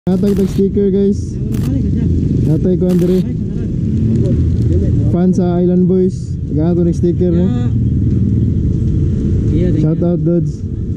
Natay tag sticker guys. Natay ko Andre. Fan sa Island Boys. Gato ng sticker na. Shout out dudes.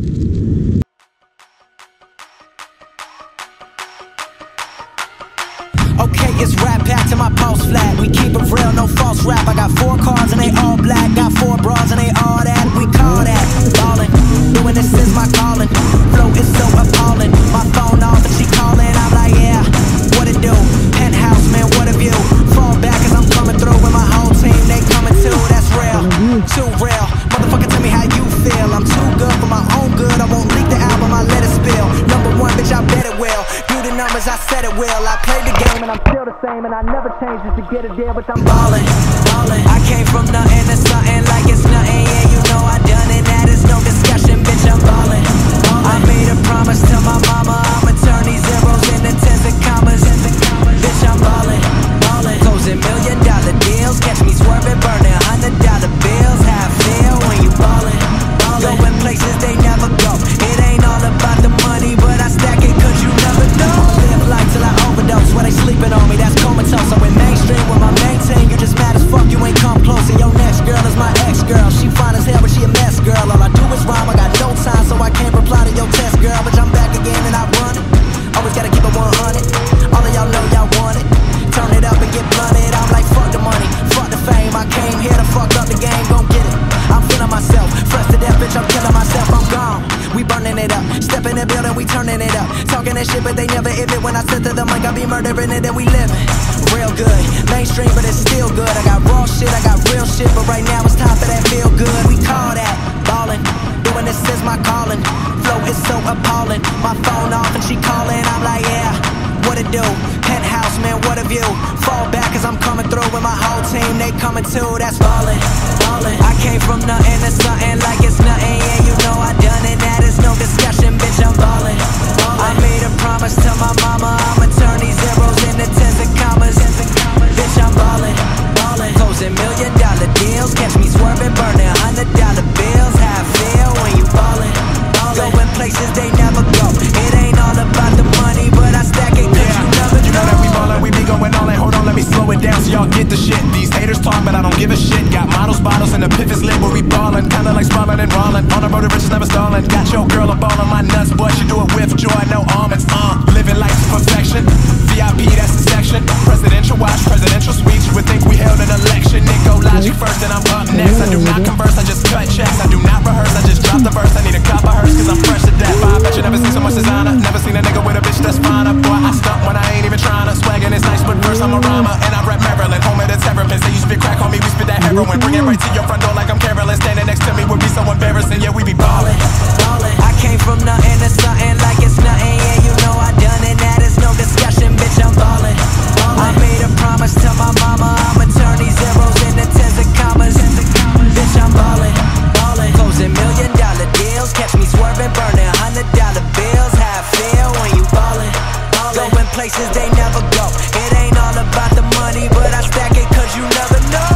Okay, it's rap packed to my pulse flat. We keep it real, no false rap. I got 4 cars and they all black. Got 4 bras and they all that. We call that ballin'. Doing this is my calling. Flow is so appalling. My phone off and she calling. I'm like, yeah, what it do? Penthouse, man, what a view. Fall back as I'm coming through with my whole team. They coming too, that's real. Too real. Motherfucker, tell me how you feel. I'm too good for my own good. I won't leak the album, I let it spill. #1, bitch, I bet it will. Do the numbers, I said it will. I played the game and I'm still the same. And I never changed just to get a deal, but I'm ballin', ballin'. I came from nothing to something like it's nothing. Yeah, you know I done it, that is no discussion, bitch, I'm ballin', ballin'. I made a promise to my mama, I'ma turn these zeros into tens and commas. Bitch, I'm ballin', ballin'. Closing $1 million deals, catch me swerving, burning $100 bills. How I feel when you ballin', ballin'. Going places they never go. It ain't all about the money, but I stack it 'cause you never know. Live life till I overdose, when they sleeping on me, that's comatose. I went mainstream with my main team. You just mad as fuck, you ain't come close. And your next girl is my ex-girl. She fine as hell, but she a mess, girl. All I do is rhyme, I got no time, so I can't reply to your test, girl. But I'm back again and I run it. Always gotta keep it 100. All of y'all know y'all want it. Turn it up and get blunted. I'm like, fuck the money, fuck the fame. I came here to fuck up the game, gon' get it. I'm feeling myself, fresh to death, bitch, I'm killing myself, I'm gone. We burning it up, step in the building, we turning it up. Talking that shit, but they never hit it. When I sit to the mic, I be murdering it and we living real good. Mainstream, but it's still good. I got raw shit, I got real shit, but right now it's time for that feel good. We call that ballin', doing this is my calling. Flow is so appalling, my phone off and she calling. I'm like, yeah, what it do? Penthouse, man, what a view. Fall back as I'm coming through with my whole team. They coming too, that's ballin', ballin'. I came from nothing to something like it's nothing. Yeah, you know I done it, that is no discussion, bitch, I'm ballin', ballin'. I made a promise to my mama, I'ma turn these zeros into tens and commas. Bitch, I'm ballin', ballin'. Closing $1 million deals, catch me swerving, burning $100 bills. How I feel when you ballin', ballin'. Going places they never go. It ain't all about the money, but I stack it 'cause you never know. You know that we ballin', we be going all in. Hold on, let me slow it down so y'all get the shit. These haters talk, but I don't give a shit. Got models, bottles, and the piff is lit where we ballin'. Kinda like Spalding and Rollin'. On the road to riches, never stallin'. Got your girl up all on my nuts, boy, she do it with joy, no almonds. Living life to perfection. VIP, that's the section. Presidential watch, presidential speech. You would think we held an election. Nick go logic first, and I'm up next. I do not converse, I just cut checks. I do not rehearse, I just drop the verse. I need a cop of hers, 'cause I'm fresh to death. I bet you never seen so much designer. Never seen a nigga with a bitch that's finer. Boy, I stunt when I ain't even tryna. Swaggin' is nice, but first I'm a rhymer. And I rap Maryland, home of the terrapins. Say you spit crack on me, we spit that heroin. Bring it right to your front door like I'm Carolyn. Standing next to me would be so embarrassing. Yeah, we be ballin', ballin'. I came from nothing to something like it's nothing. Yeah, you know I done it, that is no discussion, bitch, I'm ballin', ballin'. I made a promise to my mama, I'ma turn these zeros into tens and commas. Bitch, I'm ballin', ballin'. Closing $1 million deals, catch me swerving, burning $100 bills. How I feel when you ballin', ballin'. Going places they never go. It ain't all about the money, but I stack it 'cause you never know.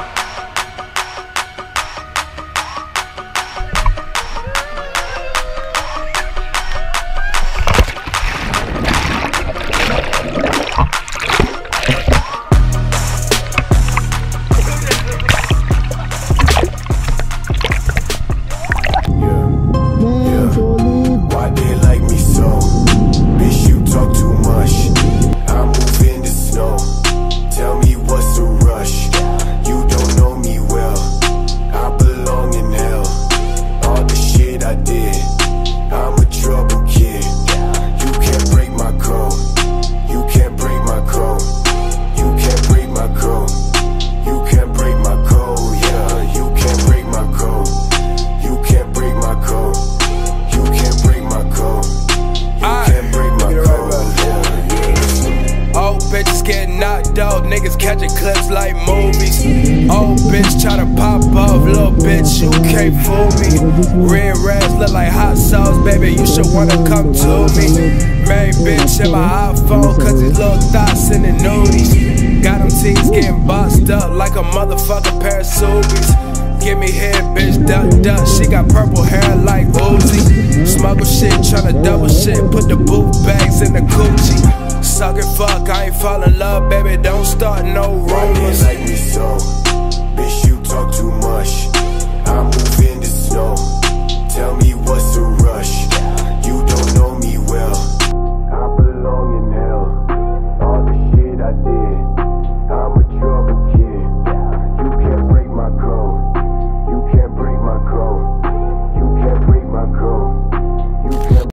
Niggas catching clips like movies. Old bitch try to pop off, little bitch, you can't fool me. Red rags look like hot sauce, baby, you should wanna come to me. Main bitch in my iPhone, 'cause these little thoughts in the nudies. Got them teens getting boxed up like a motherfucking pair of Subies. give me head, bitch, duck, duck. She got purple hair like Uzi. Smuggle shit, tryna double shit. Put the boot bags in the Gucci. Suck it, fuck, I ain't fall in love, baby. Don't start no rumors. Like me so.